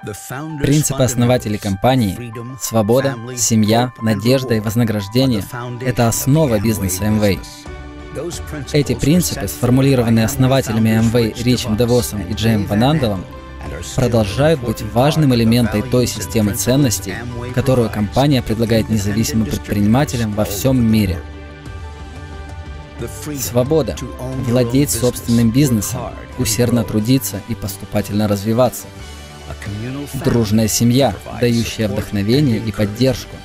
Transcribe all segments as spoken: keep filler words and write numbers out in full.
Принципы основателей компании — свобода, семья, надежда и вознаграждение — это основа бизнеса Amway. Эти принципы, сформулированные основателями Amway Ричем Девосом и Джеем Ван Анделом, продолжают быть важным элементом той системы ценностей, которую компания предлагает независимым предпринимателям во всем мире. Свобода — владеть собственным бизнесом, усердно трудиться и поступательно развиваться. Дружная семья, дающая вдохновение и поддержку.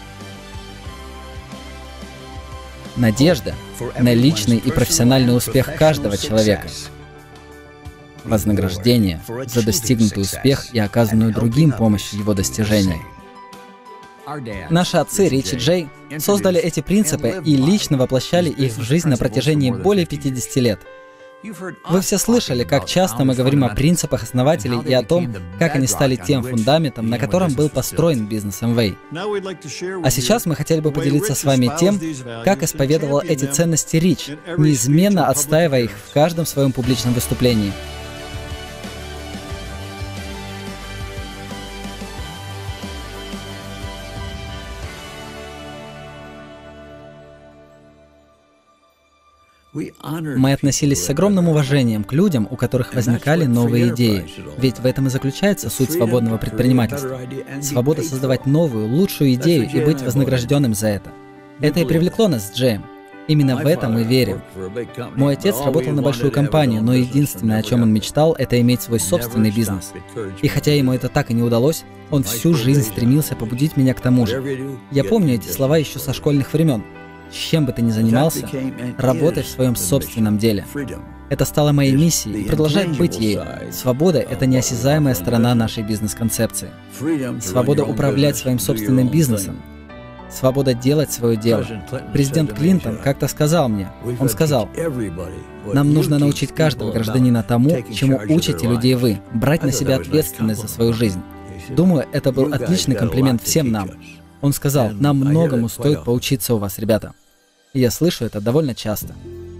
Надежда на личный и профессиональный успех каждого человека. Вознаграждение за достигнутый успех и оказанную другим помощь в его достижении. Наши отцы Рич и Джей создали эти принципы и лично воплощали их в жизнь на протяжении более пятидесяти лет. Вы все слышали, как часто мы говорим о принципах основателей и о том, как они стали тем фундаментом, на котором был построен бизнес Amway. А сейчас мы хотели бы поделиться с вами тем, как исповедовал эти ценности Рич, неизменно отстаивая их в каждом своем публичном выступлении. Мы относились с огромным уважением к людям, у которых возникали новые идеи. Ведь в этом и заключается суть свободного предпринимательства. Свобода создавать новую, лучшую идею и быть вознагражденным за это. Это и привлекло нас с Джеем. Именно в это мы верим. Мой отец работал на большую компанию, но единственное, о чем он мечтал, это иметь свой собственный бизнес. И хотя ему это так и не удалось, он всю жизнь стремился побудить меня к тому же. Я помню эти слова еще со школьных времен. С чем бы ты ни занимался, работай в своем собственном деле. Это стало моей миссией и продолжает быть ею. Свобода — это неосязаемая сторона нашей бизнес-концепции. Свобода управлять своим собственным бизнесом. Свобода делать свое дело. Президент Клинтон как-то сказал мне, он сказал: «Нам нужно научить каждого гражданина тому, чему учите людей вы, брать на себя ответственность за свою жизнь». Думаю, это был отличный комплимент всем нам. Он сказал: «Нам многому стоит поучиться у вас, ребята». И я слышу это довольно часто.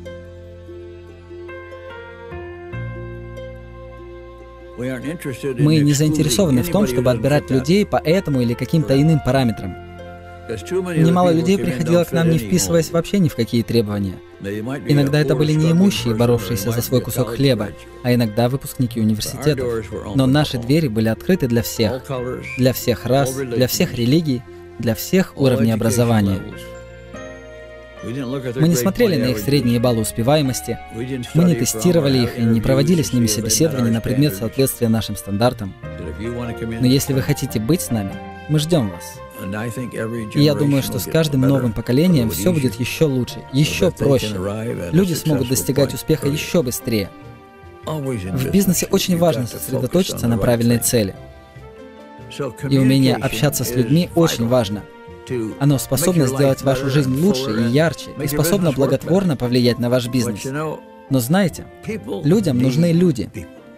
Мы не заинтересованы в том, чтобы отбирать людей по этому или каким-то иным параметрам. Немало людей приходило к нам, не вписываясь вообще ни в какие требования. Иногда это были неимущие, боровшиеся за свой кусок хлеба, а иногда выпускники университетов. Но наши двери были открыты для всех. Для всех рас, для всех религий, для всех уровней образования. Мы не смотрели на их средние баллы успеваемости, мы не тестировали их и не проводили с ними собеседования на предмет соответствия нашим стандартам. Но если вы хотите быть с нами, мы ждем вас. И я думаю, что с каждым новым поколением все будет еще лучше, еще проще. Люди смогут достигать успеха еще быстрее. В бизнесе очень важно сосредоточиться на правильной цели. И умение общаться с людьми очень важно. Оно способно сделать вашу жизнь лучше и ярче, и способно благотворно повлиять на ваш бизнес. Но знаете, людям нужны люди.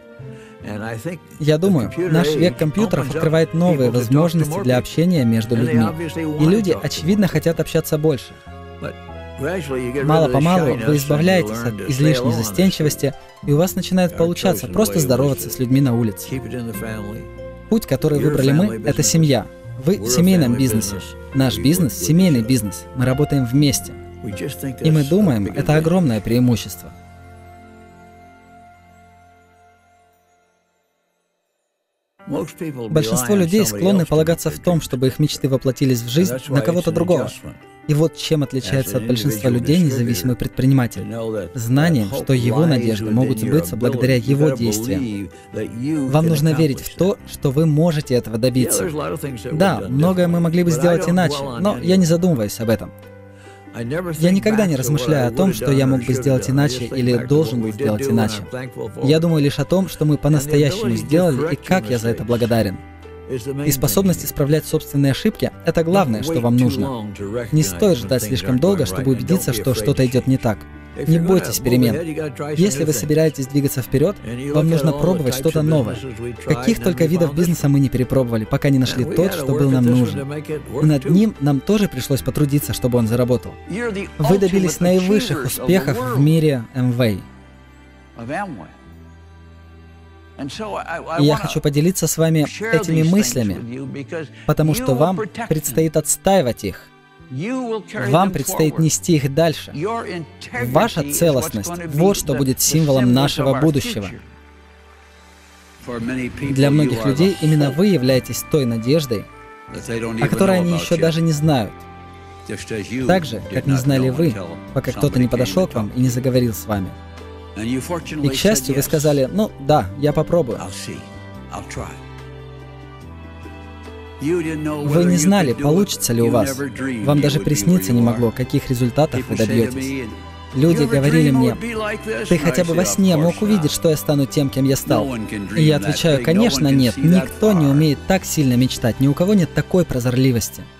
Я думаю, наш век компьютеров открывает новые возможности для общения между людьми. И люди, очевидно, хотят общаться больше. Мало-помалу вы избавляетесь от излишней застенчивости, и у вас начинает получаться просто здороваться с людьми на улице. Путь, который выбрали мы, это семья. Вы в семейном бизнесе. Наш бизнес — семейный бизнес. Мы работаем вместе. И мы думаем, это огромное преимущество. Большинство людей склонны полагаться в том, чтобы их мечты воплотились в жизнь, на кого-то другого. И вот чем отличается от большинства людей независимый предприниматель. Знанием, что его надежды могут сбыться благодаря его действиям. Вам нужно верить в то, что вы можете этого добиться. Да, многое мы могли бы сделать иначе, но я не задумываюсь об этом. Я никогда не размышляю о том, что я мог бы сделать иначе или должен был сделать иначе. Я думаю лишь о том, что мы по-настоящему сделали и как я за это благодарен. И способность исправлять собственные ошибки — это главное, что вам нужно. Не стоит ждать слишком долго, чтобы убедиться, что что-то идет не так. Не бойтесь перемен. Если вы собираетесь двигаться вперед, вам нужно пробовать что-то новое. Каких только видов бизнеса мы не перепробовали, пока не нашли тот, что был нам нужен. И над ним нам тоже пришлось потрудиться, чтобы он заработал. Вы добились наивысших успехов в мире Amway. И я хочу поделиться с вами этими мыслями, потому что вам предстоит отстаивать их. Вам предстоит нести их дальше. Ваша целостность — вот что будет символом нашего будущего. Для многих людей именно вы являетесь той надеждой, о которой они еще даже не знают. Так же, как не знали вы, пока кто-то не подошел к вам и не заговорил с вами. И, к счастью, вы сказали: «Ну да, я попробую». Вы не знали, получится ли у вас. Вам даже присниться не могло, каких результатов вы добьетесь. Люди говорили мне: «Ты хотя бы во сне мог увидеть, что я стану тем, кем я стал?» И я отвечаю: конечно, нет. Никто не умеет так сильно мечтать, ни у кого нет такой прозорливости.